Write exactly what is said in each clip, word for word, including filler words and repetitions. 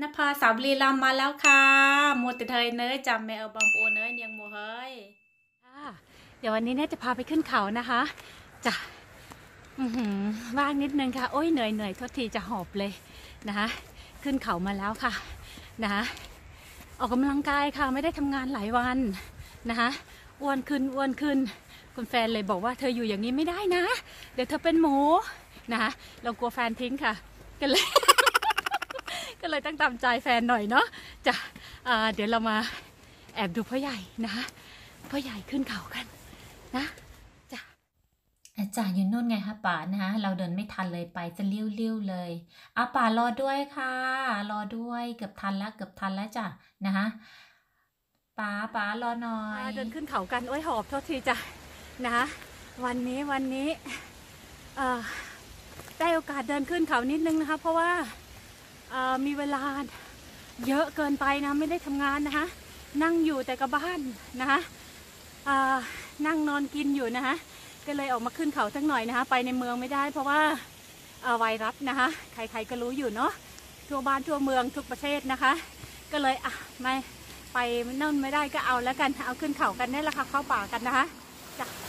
ภาสาวลีลำมาแล้วค่ะมัวแต่เธอเนยจำแม่เออบองปูเนยเนียงมัวเฮ้ยเดี๋ยววันนี้เนี่ยจะพาไปขึ้นเขานะคะจะว่างนิดนึงค่ะโอ้ยเหนื่อยเหนื่อยทษทีจะหอบเลยนะคะขึ้นเขามาแล้วค่ะนะคะออกกำลังกายค่ะไม่ได้ทำงานหลายวันนะคะอ้วนขึ้นอ้วนขึ้นคุณแฟนเลยบอกว่าเธออยู่อย่างนี้ไม่ได้นะเดี๋ยวเธอเป็นหมูนะคะเรากลัวแฟนทิ้งค่ะกันเลยก็เลยต้องตามใจแฟนหน่อยเนาะจะเดี๋ยวเรามาแอบดูพ่อใหญ่นะคะพ่อใหญ่ขึ้นเขากันนะจ้ะจ่าอยู่นู่นไงคะป่านะคะเราเดินไม่ทันเลยไปจะเลี้ยวๆเลยอ่ะป่ารอด้วยค่ะรอด้วยเกือบทันแล้วเกือบทันแล้วจ้ะนะคะป๋าป๋ารอหน่อยเดินขึ้นเขากันโอ้ยหอบโทษทีจ้ะนะคะวันนี้วันนี้ได้โอกาสเดินขึ้นเขานิดนึงนะคะเพราะว่ามีเวลาเยอะเกินไปนะไม่ได้ทำงานนะคะนั่งอยู่แต่กับบ้านนะคะนั่งนอนกินอยู่นะคะก็เลยออกมาขึ้นเขาสักหน่อยนะคะไปในเมืองไม่ได้เพราะว่าไวรัสนะคะใครๆก็รู้อยู่เนาะทั่วบ้านทั่วเมืองทุกประเทศนะคะก็เลยอ่ะไม่ไปนั่นไม่ได้ก็เอาแล้วกันเอาขึ้นเขากันนี่แหละค่ะเข้าป่ากันนะคะจ้ะ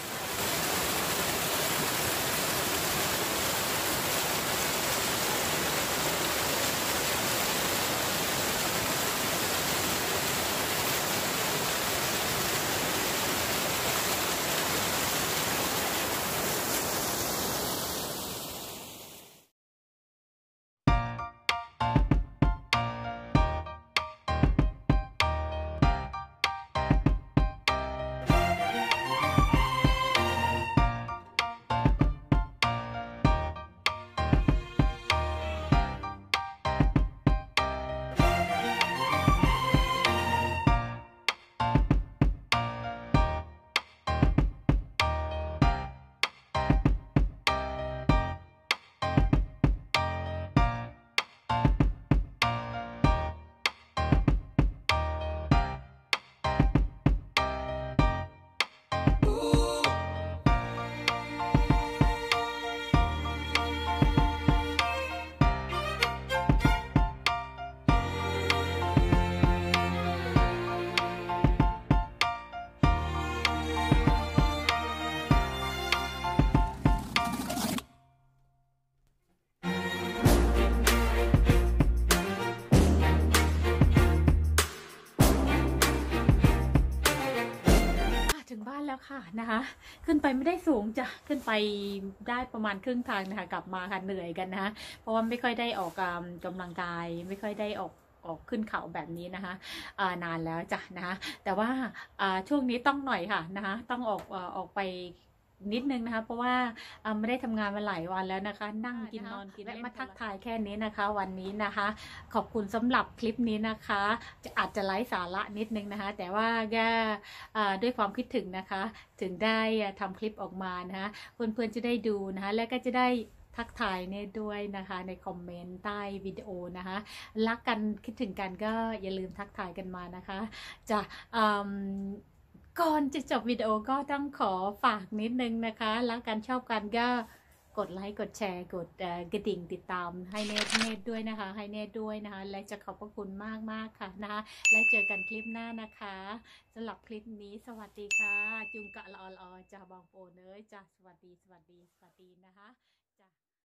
แล้วค่ะนะคะขึ้นไปไม่ได้สูงจ้ะขึ้นไปได้ประมาณครึ่งทางนะคะกลับมาค่ะเหนื่อยกันนะคะเพราะว่าไม่ค่อยได้ออกกำลังกายไม่ค่อยได้ออกออกขึ้นเขาแบบนี้นะคะนานแล้วจ้ะนะคะแต่ว่าช่วงนี้ต้องหน่อยค่ะนะคะต้องออกออกไปนิดนึงนะคะเพราะว่าไม่ได้ทำงานมาหลายวันแล้วนะคะนั่งกินนอนกินและมาทักทายแค่นี้นะคะวันนี้นะคะขอบคุณสำหรับคลิปนี้นะคะจะอาจจะไร้สาระนิดนึงนะคะแต่ว่าก็ด้วยความคิดถึงนะคะถึงได้ทำคลิปออกมานะคะเพื่อนๆจะได้ดูนะคะและก็จะได้ทักทายเนี่ยด้วยนะคะในคอมเมนต์ใต้วิดีโอนะคะรักกันคิดถึงกันก็อย่าลืมทักทายกันมานะคะจะก่อนจะจบวิดีโอก็ต้องขอฝากนิดนึงนะคะรักกันชอบกันก็กดไลค์กดแชร์กดกระดิ่งติดตามให้เนตเนตด้วยนะคะให้เนตด้วยนะคะและจะขอบพระคุณมากมากค่ะนะคะและเจอกันคลิปหน้านะคะสำหรับคลิปนี้สวัสดีค่ะจุงกะละออลอจะบองโปเนยจ้ะสวัสดีสวัสดีสวัสดีนะคะ